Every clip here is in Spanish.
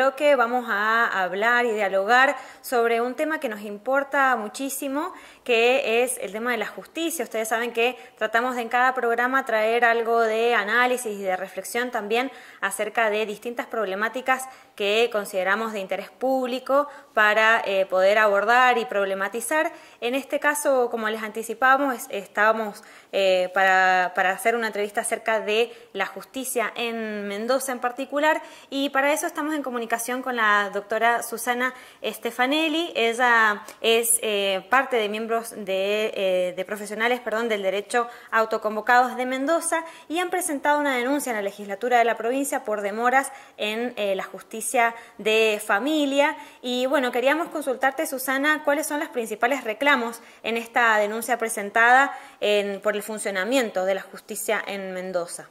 bloque vamos a hablar y dialogar sobre un tema que nos importa muchísimo, que es el tema de la justicia. Ustedes saben que tratamos de en cada programa traer algo de análisis y de reflexión también acerca de distintas problemáticas que consideramos de interés público para poder abordar y problematizar. En este caso, como les anticipábamos, estábamos para hacer una entrevista acerca de la justicia en Mendoza en particular, y para eso estamos en comunicación con la doctora Susana Stefanelli. Ella es parte de miembros de profesionales del derecho autoconvocados de Mendoza, y han presentado una denuncia en la legislatura de la provincia por demoras en la justicia de familia. Y bueno, queríamos consultarte, Susana, cuáles son los principales reclamos en esta denuncia presentada por el funcionamiento de la justicia en Mendoza.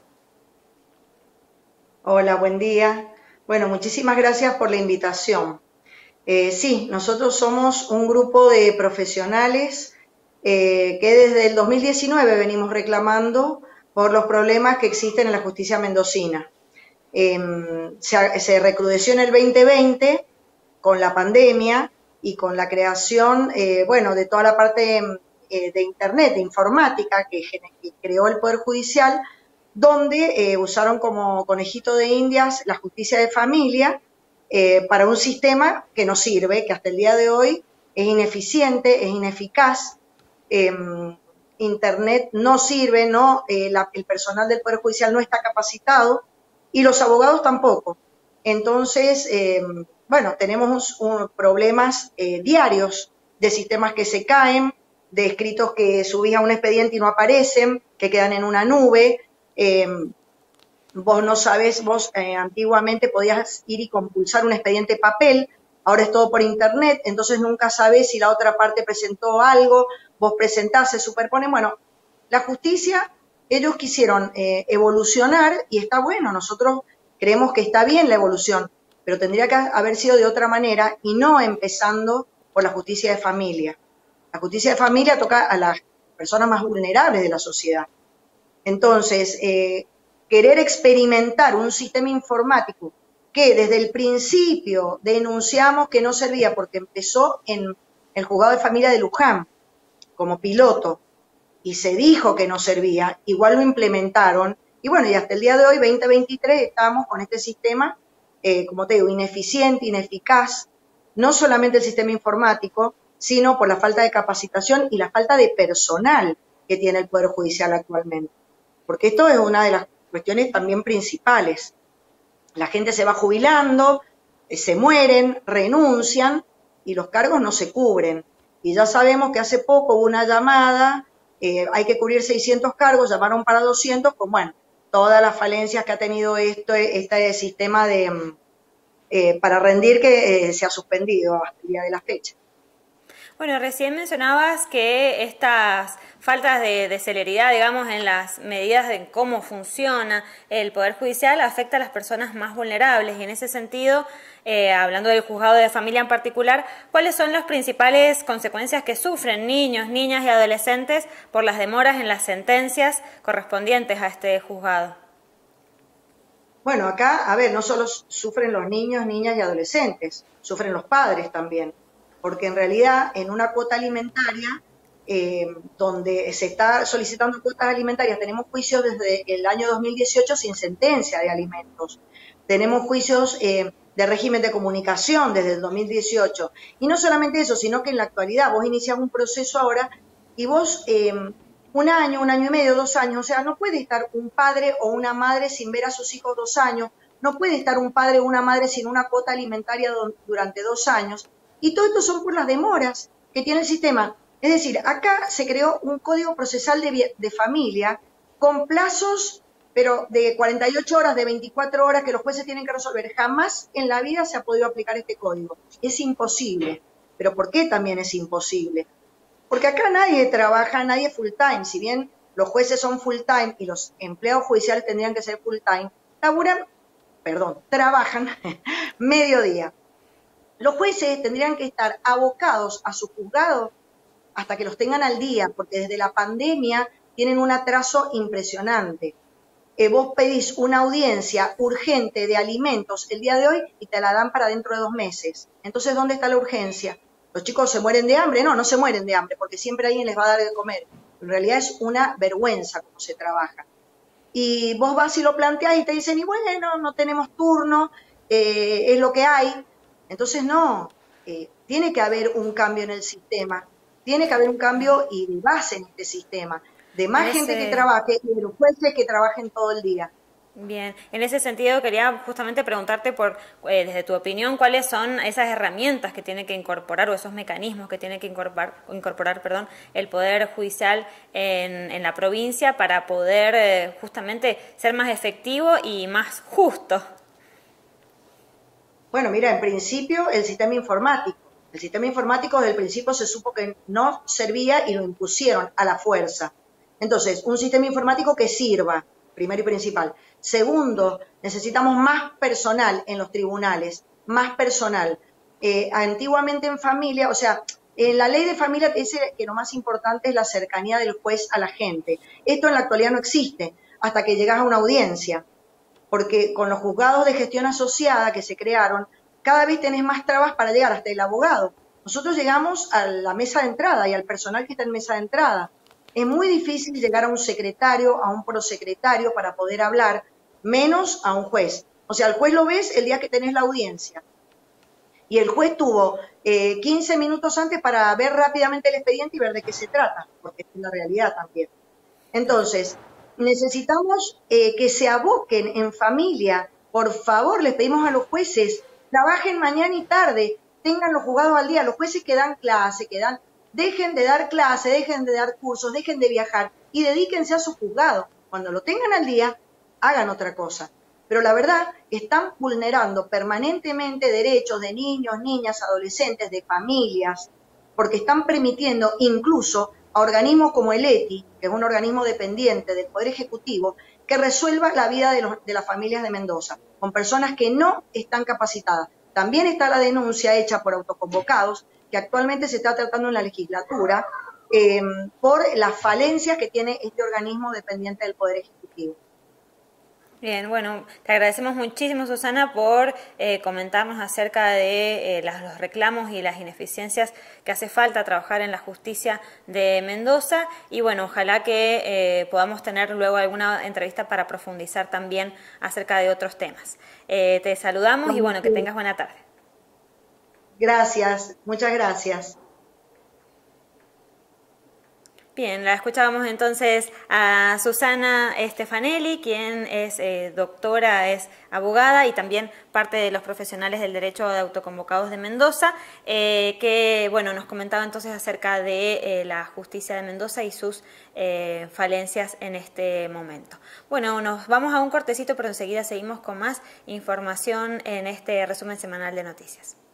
Hola, buen día. Bueno, muchísimas gracias por la invitación. Sí, nosotros somos un grupo de profesionales que desde el 2019 venimos reclamando por los problemas que existen en la justicia mendocina. Se recrudeció en el 2020 con la pandemia y con la creación, de toda la parte de Internet, de informática que creó el Poder Judicial, donde usaron como conejito de indias la justicia de familia para un sistema que no sirve, que hasta el día de hoy es ineficiente, es ineficaz. Internet no sirve, el personal del Poder Judicial no está capacitado y los abogados tampoco. Entonces, tenemos problemas diarios de sistemas que se caen, de escritos que subís a un expediente y no aparecen, que quedan en una nube. Vos no sabés, antiguamente podías ir y compulsar un expediente papel, ahora es todo por internet, entonces nunca sabés si la otra parte presentó algo, vos presentás, se superponen. Bueno, la justicia, ellos quisieron evolucionar y está bueno, nosotros creemos que está bien la evolución, pero tendría que haber sido de otra manera y no empezando por la justicia de familia. La justicia de familia toca a las personas más vulnerables de la sociedad. Entonces, querer experimentar un sistema informático que desde el principio denunciamos que no servía porque empezó en el juzgado de familia de Luján como piloto y se dijo que no servía, igual lo implementaron y bueno, y hasta el día de hoy, 2023, estamos con este sistema, como te digo, ineficiente, ineficaz, no solamente el sistema informático, sino por la falta de capacitación y la falta de personal que tiene el Poder Judicial actualmente. Porque esto es una de las cuestiones también principales. La gente se va jubilando, se mueren, renuncian y los cargos no se cubren. Y ya sabemos que hace poco hubo una llamada, hay que cubrir 600 cargos, llamaron para 200, pues bueno, todas las falencias que ha tenido este sistema para rendir que se ha suspendido hasta el día de la fecha. Bueno, recién mencionabas que estas faltas de celeridad, digamos, en las medidas de cómo funciona el Poder Judicial afecta a las personas más vulnerables y en ese sentido, hablando del juzgado de familia en particular, ¿cuáles son las principales consecuencias que sufren niños, niñas y adolescentes por las demoras en las sentencias correspondientes a este juzgado? Bueno, acá, a ver, no solo sufren los niños, niñas y adolescentes, sufren los padres también. Porque en realidad en una cuota alimentaria, donde se está solicitando cuotas alimentarias, tenemos juicios desde el año 2018 sin sentencia de alimentos. Tenemos juicios de régimen de comunicación desde el 2018. Y no solamente eso, sino que en la actualidad vos iniciás un proceso ahora y vos un año y medio, 2 años, o sea, no puede estar un padre o una madre sin ver a sus hijos 2 años, no puede estar un padre o una madre sin una cuota alimentaria durante 2 años. Y todo esto son por las demoras que tiene el sistema. Es decir, acá se creó un código procesal de familia con plazos, pero de 48 horas, de 24 horas que los jueces tienen que resolver. Jamás en la vida se ha podido aplicar este código. Es imposible. ¿Pero por qué también es imposible? Porque acá nadie trabaja, nadie full time. Si bien los jueces son full time y los empleados judiciales tendrían que ser full time, trabajan mediodía. Los jueces tendrían que estar abocados a su juzgado hasta que los tengan al día, porque desde la pandemia tienen un atraso impresionante. vos pedís una audiencia urgente de alimentos el día de hoy y te la dan para dentro de 2 meses. Entonces, ¿dónde está la urgencia? ¿Los chicos se mueren de hambre? No, no se mueren de hambre, porque siempre alguien les va a dar de comer. En realidad es una vergüenza cómo se trabaja. Y vos vas y lo planteás y te dicen, y bueno, no tenemos turno, es lo que hay. Entonces, no, tiene que haber un cambio en el sistema, tiene que haber un cambio y de base en este sistema, de más gente que trabaje y de los jueces que trabajen todo el día. Bien, en ese sentido quería justamente preguntarte desde tu opinión, cuáles son esas herramientas que tiene que incorporar o esos mecanismos que tiene que incorporar, el Poder Judicial en la provincia para poder justamente ser más efectivo y más justo. Bueno, mira, en principio el sistema informático. El sistema informático desde el principio se supo que no servía y lo impusieron a la fuerza. Entonces, un sistema informático que sirva, primero y principal. Segundo, necesitamos más personal en los tribunales, más personal. Antiguamente en familia, o sea, en la ley de familia dice que lo más importante es la cercanía del juez a la gente. Esto en la actualidad no existe hasta que llegas a una audiencia, porque con los juzgados de gestión asociada que se crearon, cada vez tenés más trabas para llegar hasta el abogado. Nosotros llegamos a la mesa de entrada y al personal que está en mesa de entrada. Es muy difícil llegar a un secretario, a un prosecretario para poder hablar, menos a un juez. O sea, al juez lo ves el día que tenés la audiencia. Y el juez tuvo 15 minutos antes para ver rápidamente el expediente y ver de qué se trata, porque es la realidad también. Entonces, necesitamos que se aboquen en familia. Por favor, les pedimos a los jueces, trabajen mañana y tarde, tengan los juzgados al día. Los jueces que dan clase, dejen de dar clase, dejen de dar cursos, dejen de viajar y dedíquense a su juzgado. Cuando lo tengan al día, hagan otra cosa. Pero la verdad, están vulnerando permanentemente derechos de niños, niñas, adolescentes, de familias, porque están permitiendo incluso a organismos como el ETI, que es un organismo dependiente del Poder Ejecutivo, que resuelva la vida de las familias de Mendoza, con personas que no están capacitadas. También está la denuncia hecha por autoconvocados, que actualmente se está tratando en la legislatura, por las falencias que tiene este organismo dependiente del Poder Ejecutivo. Bien, bueno, te agradecemos muchísimo, Susana, por comentarnos acerca de los reclamos y las ineficiencias que hace falta trabajar en la justicia de Mendoza y bueno, ojalá que podamos tener luego alguna entrevista para profundizar también acerca de otros temas. Te saludamos y bueno, que tengas buena tarde. Gracias, muchas gracias. Bien, la escuchábamos entonces a Susana Stefanelli, quien es doctora, es abogada y también parte de los profesionales del derecho de autoconvocados de Mendoza, que bueno, nos comentaba entonces acerca de la justicia de Mendoza y sus falencias en este momento. Bueno, nos vamos a un cortecito, pero enseguida seguimos con más información en este resumen semanal de noticias.